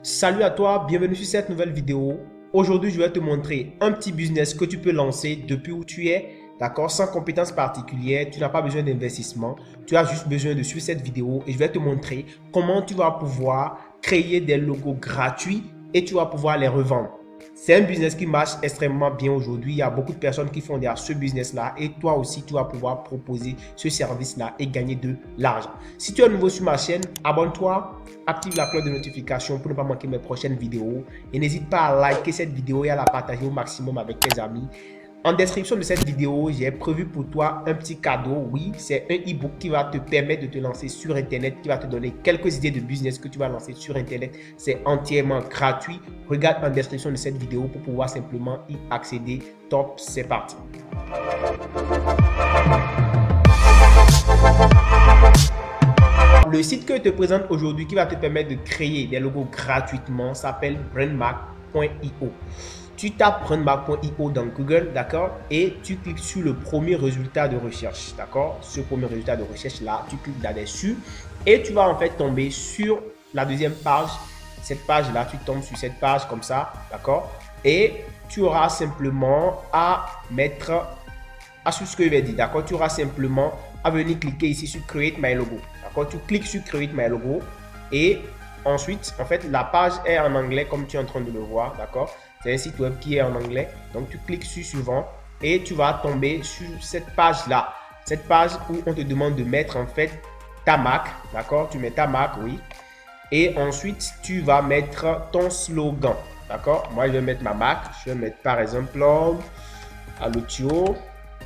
Salut à toi, bienvenue sur cette nouvelle vidéo. Aujourd'hui, je vais te montrer un petit business que tu peux lancer depuis où tu es, d'accord, sans compétences particulières. Tu n'as pas besoin d'investissement, tu as juste besoin de suivre cette vidéo et je vais te montrer comment tu vas pouvoir créer des logos gratuits et tu vas pouvoir les revendre. C'est un business qui marche extrêmement bien aujourd'hui. Il y a beaucoup de personnes qui font déjà ce business-là et toi aussi, tu vas pouvoir proposer ce service-là et gagner de l'argent. Si tu es nouveau sur ma chaîne, abonne-toi, active la cloche de notification pour ne pas manquer mes prochaines vidéos et n'hésite pas à liker cette vidéo et à la partager au maximum avec tes amis. En description de cette vidéo, j'ai prévu pour toi un petit cadeau. Oui, c'est un e-book qui va te permettre de te lancer sur Internet, qui va te donner quelques idées de business que tu vas lancer sur Internet. C'est entièrement gratuit. Regarde en description de cette vidéo pour pouvoir simplement y accéder. Top, c'est parti. Le site que je te présente aujourd'hui qui va te permettre de créer des logos gratuitement s'appelle brandmark.io. Tu tapes brandmark.io dans Google, d'accord, et tu cliques sur le premier résultat de recherche, d'accord. Ce premier résultat de recherche là, tu cliques là-dessus et tu vas en fait tomber sur la deuxième page. Cette page là, tu tombes sur cette page comme ça, d'accord, et tu auras simplement à mettre à sur ce que je vais dire, d'accord. Tu auras simplement à venir cliquer ici sur Create My Logo, d'accord. Tu cliques sur Create My Logo et ensuite, en fait, la page est en anglais comme tu es en train de le voir, d'accord. C'est un site web qui est en anglais. Donc, tu cliques sur suivant et tu vas tomber sur cette page-là. Cette page où on te demande de mettre en fait ta marque, d'accord. Tu mets ta marque, oui. Et ensuite, tu vas mettre ton slogan, d'accord. Moi, je vais mettre ma marque. Je vais mettre par exemple Allotio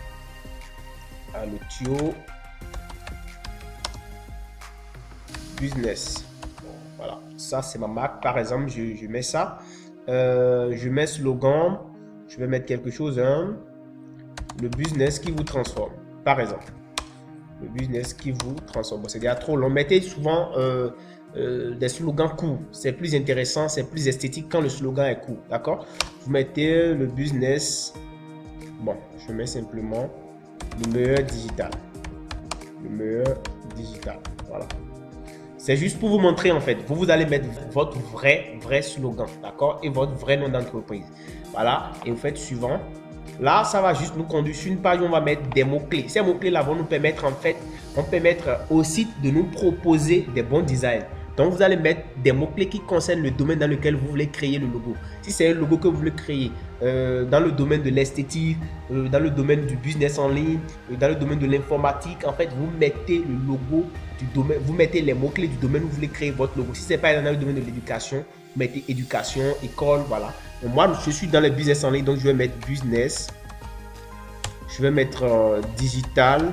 Business. Voilà, ça c'est ma marque. Par exemple, je mets ça. Je mets slogan. Je vais mettre quelque chose. Hein, le business qui vous transforme. Par exemple, le business qui vous transforme. Bon, c'est déjà trop long. Mettez souvent des slogans courts. C'est plus intéressant, c'est plus esthétique quand le slogan est court. D'accord? Vous mettez le business. Bon, je mets simplement le meilleur digital. Le meilleur digital. Voilà. C'est juste pour vous montrer en fait. Vous allez mettre votre vrai slogan, d'accord, et votre vrai nom d'entreprise. Voilà. Et vous faites suivant. Là, ça va juste nous conduire sur une page où on va mettre des mots-clés. Ces mots-clés là vont nous permettre en fait, au site de nous proposer des bons designs. Donc, vous allez mettre des mots-clés qui concernent le domaine dans lequel vous voulez créer le logo. Si c'est un logo que vous voulez créer dans le domaine de l'esthétique, dans le domaine du business en ligne, dans le domaine de l'informatique, en fait, vous mettez le logo du domaine, vous mettez les mots-clés du domaine où vous voulez créer votre logo. Si ce n'est pas dans le domaine de l'éducation, vous mettez éducation, école, voilà. Donc, moi, je suis dans le business en ligne, donc je vais mettre business. Je vais mettre digital.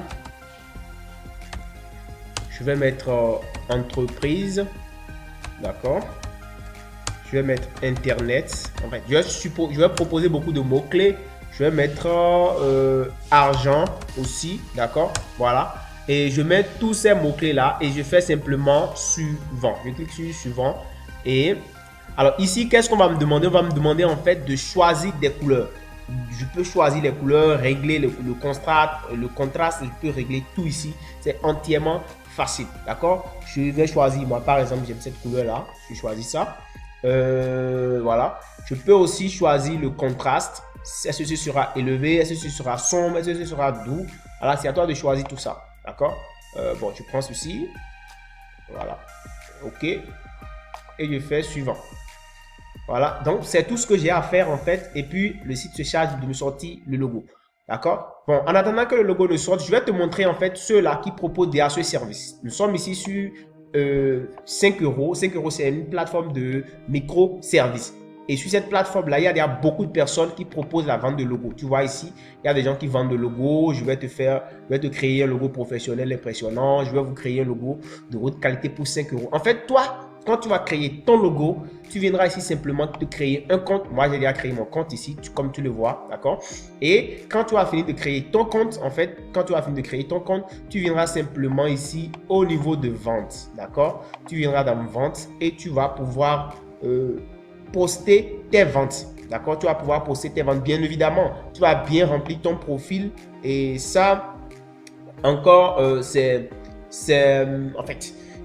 Je vais mettre entreprise, d'accord. Je vais mettre internet. En fait, je vais proposer beaucoup de mots clés. Je vais mettre argent aussi, d'accord. Voilà. Et je mets tous ces mots clés là et je fais simplement suivant. Je clique sur suivant et alors ici, qu'est-ce qu'on va me demander? On va me demander en fait de choisir des couleurs. Je peux choisir les couleurs, régler le contraste, je peux régler tout ici. C'est entièrement facile, d'accord. Je vais choisir, moi par exemple, j'aime cette couleur là, je choisis ça. Voilà. Je peux aussi choisir le contraste. Est-ce que ce sera élevé, est-ce que ce sera sombre, est-ce que ce sera doux. Voilà, c'est à toi de choisir tout ça, d'accord. Bon, je prends ceci, voilà, ok, et je fais suivant. Voilà, donc c'est tout ce que j'ai à faire en fait. Et puis le site se charge de me sortir le logo. D'accord? Bon, en attendant que le logo ne sorte, je vais te montrer en fait ceux-là qui proposent déjà ce service. Nous sommes ici sur 5 euros. 5 euros, c'est une plateforme de microservices. Et sur cette plateforme-là, il y a beaucoup de personnes qui proposent la vente de logos. Tu vois ici, il y a des gens qui vendent de logos. Je vais te créer un logo professionnel impressionnant. Je vais vous créer un logo de haute qualité pour 5 euros. En fait, toi, quand tu vas créer ton logo, tu viendras ici simplement te créer un compte. Moi, j'ai déjà créé mon compte ici, comme tu le vois, d'accord? Et quand tu as fini de créer ton compte, en fait, tu viendras simplement ici au niveau de vente, d'accord? Tu viendras dans vente et tu vas pouvoir poster tes ventes, d'accord? Tu vas pouvoir poster tes ventes, bien évidemment. Tu vas bien remplir ton profil et ça, encore, en fait,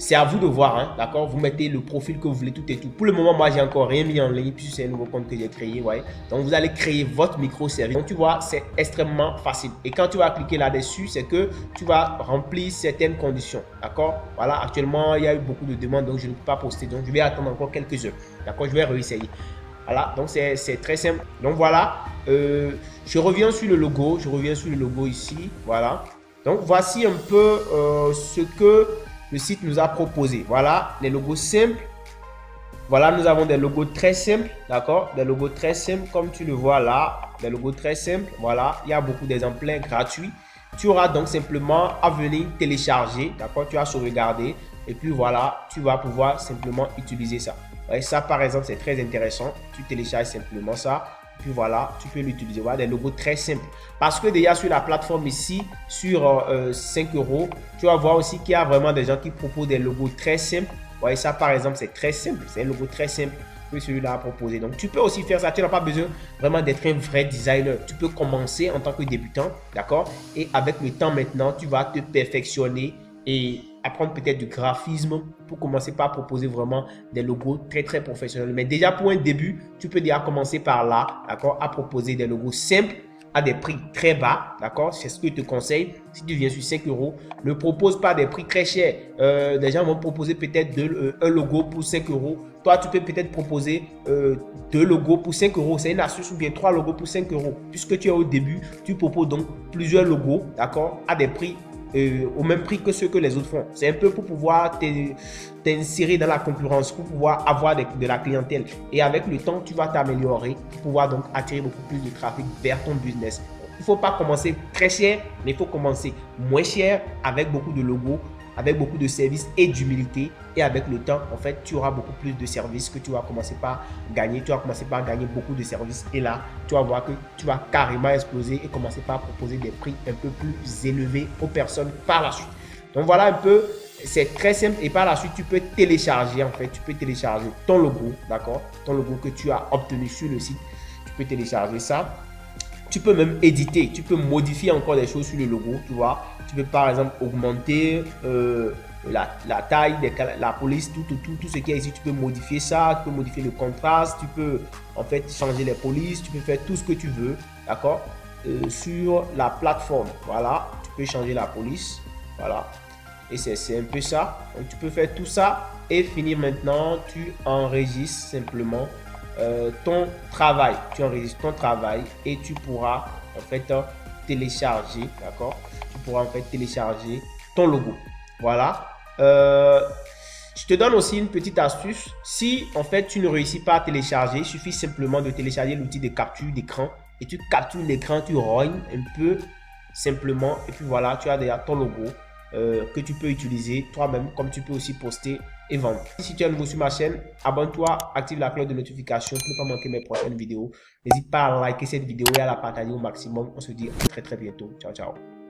c'est à vous de voir, hein, d'accord? Vous mettez le profil que vous voulez, tout et tout. Pour le moment, moi, j'ai encore rien mis en ligne puisque c'est un nouveau compte que j'ai créé, ouais. Donc, vous allez créer votre microservice. Donc, tu vois, c'est extrêmement facile. Et quand tu vas cliquer là-dessus, c'est que tu vas remplir certaines conditions, d'accord? Voilà, actuellement, il y a eu beaucoup de demandes, donc je ne peux pas poster. Donc, je vais attendre encore quelques heures, d'accord? Je vais réessayer. Voilà, donc c'est très simple. Donc, voilà, je reviens sur le logo. Je reviens sur le logo ici, voilà. Donc, voici un peu ce que le site nous a proposé. Voilà, les logos simples. Voilà, nous avons des logos très simples, d'accord? Des logos très simples, comme tu le vois là. Des logos très simples, voilà. Il y a beaucoup d'exemplaires gratuits. Tu auras donc simplement à venir télécharger, d'accord? Tu as sauvegardé et puis voilà, tu vas pouvoir simplement utiliser ça. Et ça, par exemple, c'est très intéressant. Tu télécharges simplement ça. Puis voilà, tu peux l'utiliser. Voilà, des logos très simples. Parce que déjà sur la plateforme ici, sur 5 euros, tu vas voir aussi qu'il y a vraiment des gens qui proposent des logos très simples. Vous voyez, ça par exemple, c'est très simple. C'est un logo très simple que celui-là a proposé. Donc, tu peux aussi faire ça. Tu n'as pas besoin vraiment d'être un vrai designer. Tu peux commencer en tant que débutant, d'accord? Et avec le temps maintenant, tu vas te perfectionner et apprendre peut-être du graphisme pour commencer par proposer vraiment des logos très très professionnels. Mais déjà pour un début, tu peux déjà commencer par là, d'accord, à proposer des logos simples à des prix très bas, d'accord. C'est ce que je te conseille. Si tu viens sur 5 euros, ne propose pas des prix très chers. Des gens vont proposer peut-être un logo pour 5 euros. Toi, tu peux peut-être proposer 2 logos pour 5 euros. C'est une astuce, ou bien 3 logos pour 5 euros. Puisque tu es au début, tu proposes donc plusieurs logos, d'accord, à des prix au même prix que ceux que les autres font. C'est un peu pour pouvoir t'insérer dans la concurrence, pour pouvoir avoir de la clientèle. Et avec le temps, tu vas t'améliorer pour pouvoir donc attirer beaucoup plus de trafic vers ton business. Il ne faut pas commencer très cher, mais il faut commencer moins cher avec beaucoup de logos, avec beaucoup de services et d'humilité. Et avec le temps, en fait, tu auras beaucoup plus de services que tu vas commencer par gagner. Tu vas commencer par gagner beaucoup de services. Et là, tu vas voir que tu vas carrément exploser et commencer par proposer des prix un peu plus élevés aux personnes par la suite. Donc voilà un peu, c'est très simple. Et par la suite, tu peux télécharger, en fait, tu peux télécharger ton logo, d'accord? Ton logo que tu as obtenu sur le site. Tu peux télécharger ça. Tu peux même éditer, tu peux modifier encore des choses sur le logo, tu vois. Tu peux par exemple augmenter la taille, la police, tout ce qui est ici. Tu peux modifier ça, tu peux modifier le contraste, tu peux en fait changer les polices, tu peux faire tout ce que tu veux, d'accord, sur la plateforme. Voilà, tu peux changer la police, voilà. Et c'est un peu ça. Donc tu peux faire tout ça et finir maintenant, tu enregistres simplement ton travail. Tu enregistres ton travail et tu pourras en fait télécharger, d'accord? Tu pourras en fait télécharger ton logo. Voilà. Je te donne aussi une petite astuce. Si en fait tu ne réussis pas à télécharger, il suffit simplement de télécharger l'outil de capture d'écran et tu captures l'écran, tu rognes un peu simplement et puis voilà, tu as déjà ton logo que tu peux utiliser toi-même, comme tu peux aussi poster et vendre. Si tu es nouveau sur ma chaîne, abonne-toi, active la cloche de notification pour ne pas manquer mes prochaines vidéos. N'hésite pas à liker cette vidéo et à la partager au maximum. On se dit à très très bientôt. Ciao, ciao.